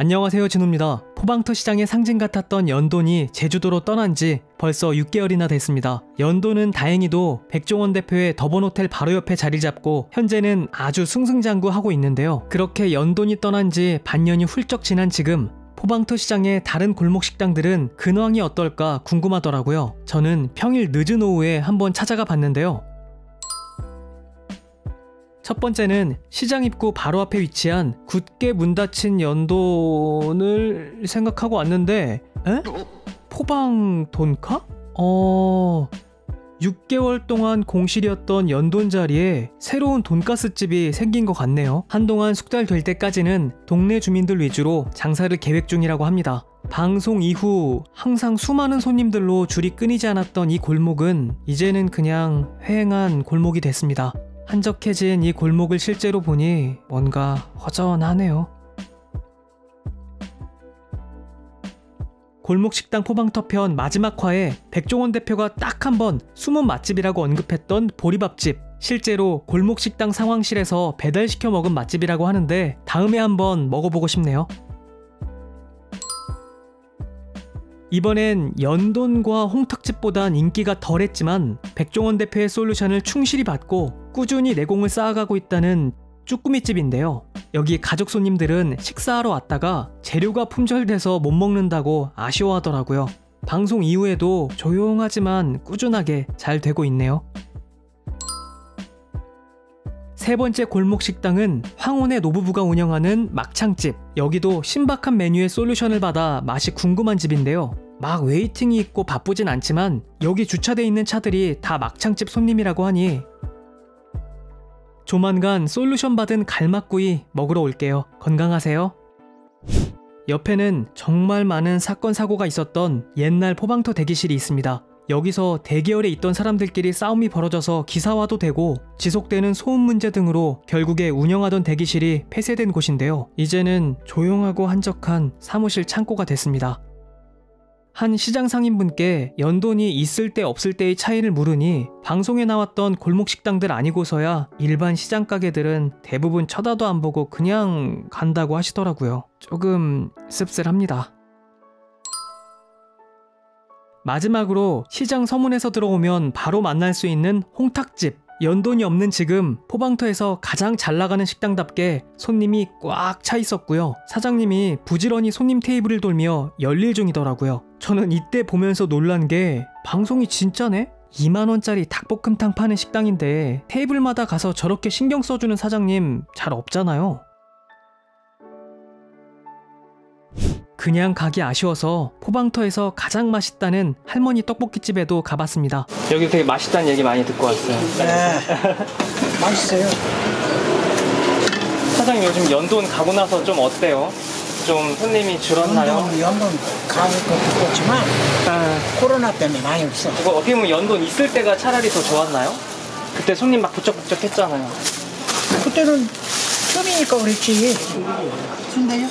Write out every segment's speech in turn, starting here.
안녕하세요, 진우입니다. 포방터 시장의 상징 같았던 연돈이 제주도로 떠난 지 벌써 6개월이나 됐습니다. 연돈은 다행히도 백종원 대표의 더번호텔 바로 옆에 자리 잡고 현재는 아주 승승장구하고 있는데요. 그렇게 연돈이 떠난 지 반년이 훌쩍 지난 지금 포방터 시장의 다른 골목 식당들은 근황이 어떨까 궁금하더라고요. 저는 평일 늦은 오후에 한번 찾아가 봤는데요. 첫 번째는 시장 입구 바로 앞에 위치한 굳게 문 닫힌 연돈을 생각하고 왔는데 포방 돈카? 6개월 동안 공실이었던 연돈 자리에 새로운 돈가스집이 생긴 것 같네요. 한동안 숙달될 때까지는 동네 주민들 위주로 장사를 계획 중이라고 합니다. 방송 이후 항상 수많은 손님들로 줄이 끊이지 않았던 이 골목은 이제는 그냥 휑한 골목이 됐습니다. 한적해진 이 골목을 실제로 보니 뭔가 허전하네요. 골목식당 포방터편 마지막 화에 백종원 대표가 딱 한 번 숨은 맛집이라고 언급했던 보리밥집, 실제로 골목식당 상황실에서 배달시켜 먹은 맛집이라고 하는데 다음에 한번 먹어보고 싶네요. 이번엔 연돈과 홍탁집보단 인기가 덜했지만 백종원 대표의 솔루션을 충실히 받고 꾸준히 내공을 쌓아가고 있다는 쭈꾸미집인데요. 여기 가족 손님들은 식사하러 왔다가 재료가 품절돼서 못 먹는다고 아쉬워하더라고요. 방송 이후에도 조용하지만 꾸준하게 잘 되고 있네요. 세 번째 골목 식당은 황혼의 노부부가 운영하는 막창집. 여기도 신박한 메뉴의 솔루션을 받아 맛이 궁금한 집인데요. 막 웨이팅이 있고 바쁘진 않지만 여기 주차돼 있는 차들이 다 막창집 손님이라고 하니 조만간 솔루션 받은 갈막구이 먹으러 올게요. 건강하세요. 옆에는 정말 많은 사건 사고가 있었던 옛날 포방터 대기실이 있습니다. 여기서 대기열에 있던 사람들끼리 싸움이 벌어져서 기사화도 되고 지속되는 소음 문제 등으로 결국에 운영하던 대기실이 폐쇄된 곳인데요. 이제는 조용하고 한적한 사무실 창고가 됐습니다. 한 시장 상인분께 연돈이 있을 때 없을 때의 차이를 물으니 방송에 나왔던 골목 식당들 아니고서야 일반 시장 가게들은 대부분 쳐다도 안 보고 그냥 간다고 하시더라고요. 조금 씁쓸합니다. 마지막으로 시장 서문에서 들어오면 바로 만날 수 있는 홍탁집. 연돈이 없는 지금 포방터에서 가장 잘 나가는 식당답게 손님이 꽉 차 있었고요. 사장님이 부지런히 손님 테이블을 돌며 열일 중이더라고요. 저는 이때 보면서 놀란 게 방송이 진짜네? 2만원짜리 닭볶음탕 파는 식당인데 테이블마다 가서 저렇게 신경 써주는 사장님 잘 없잖아요. 그냥 가기 아쉬워서 포방터에서 가장 맛있다는 할머니 떡볶이집에도 가봤습니다. 여기 되게 맛있다는 얘기 많이 듣고 왔어요. 네, 맛있어요. 사장님 요즘 연돈 가고 나서 좀 어때요? 좀 손님이 줄었나요? 연돈 가는 것도 있지만 코로나 때문에 많이 없어. 이거 어떻게 보면 연돈 있을 때가 차라리 더 좋았나요? 그때 손님 막 부쩍부쩍 했잖아요. 그때는 처음이니까 그랬지. 순대요?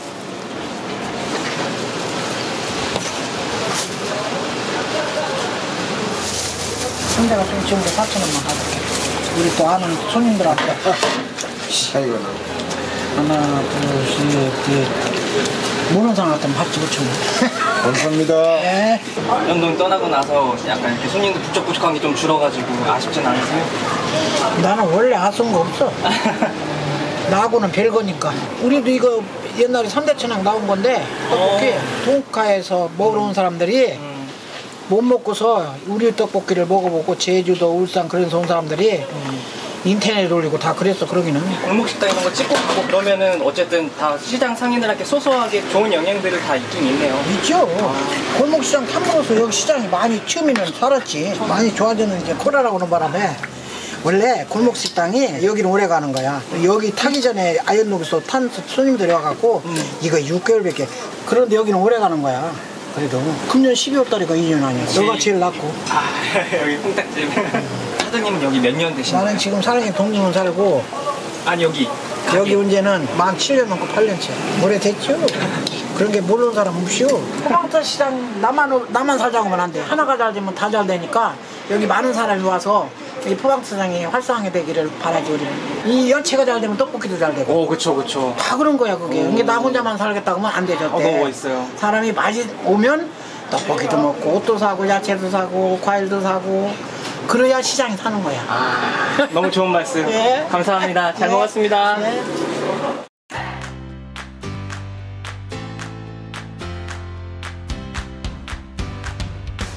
순대가 좀 지금도 4,000원만 가볼게. 우리 또 아는 손님들한테 하나, 둘, 셋, 넷 모르는 사람한테 밥집 5,000원. 감사합니다. 네. 연돈 떠나고 나서 약간 이렇게 손님도 부쩍부쩍한 게 좀 줄어가지고 아쉽진 않으세요? 나는 원래 아쉬운 거 없어. 나하고는 별거니까. 우리도 이거 옛날에 3대 천왕 나온 건데 떡볶이 동카에서 먹으러 온 사람들이 못 먹고서 우리 떡볶이를 먹어보고 제주도, 울산 그런 데서 온 사람들이 인터넷에 올리고 다 그랬어. 그러기는 골목식당 이런 거 찍고 가고 그러면은 어쨌든 다 시장 상인들한테 소소하게 좋은 영향들을 다 있긴 있네요. 있죠. 골목시장 탐으로서 여기 시장이 많이 처음에는 살았지. 많이 좋아졌는 이제 코로나라고 하는 바람에 원래 골목식당이 여기는 오래 가는 거야. 여기 타기 전에 아현동에서 탄 손님들이 와갖고 이거 6개월밖에. 그런데 여기는 오래 가는 거야. 그래도 금년 12월 달이가 2년 아니야. 너가 제일 낫고. 아, 여기 홍탁집. 사장님은 여기 몇 년 되시나요? 나는 지금 사랑의 동문을 살고. 아니 여기 문제는 만 7년 넘고 8년째. 오래됐죠. 그런 게 모르는 사람 없이요. 포방터 시장 나만 살자고 하면 안 돼. 하나가 잘 되면 다 잘 되니까 여기 많은 사람이 와서 이 포항시장이 활성화가 되기를 바라지 우리는. 이 열체가 잘 되면 떡볶이도 잘 되고. 오, 그쵸. 다 그런 거야 그게. 이게 나 혼자만 살겠다고 하면 안 되죠. 너무 멋있어요. 사람이 많이 오면 떡볶이도 먹고 옷도 사고 야채도 사고 과일도 사고 그래야 시장이 사는 거야. 너무 좋은 말씀. 네. 감사합니다. 잘 네. 먹었습니다. 네.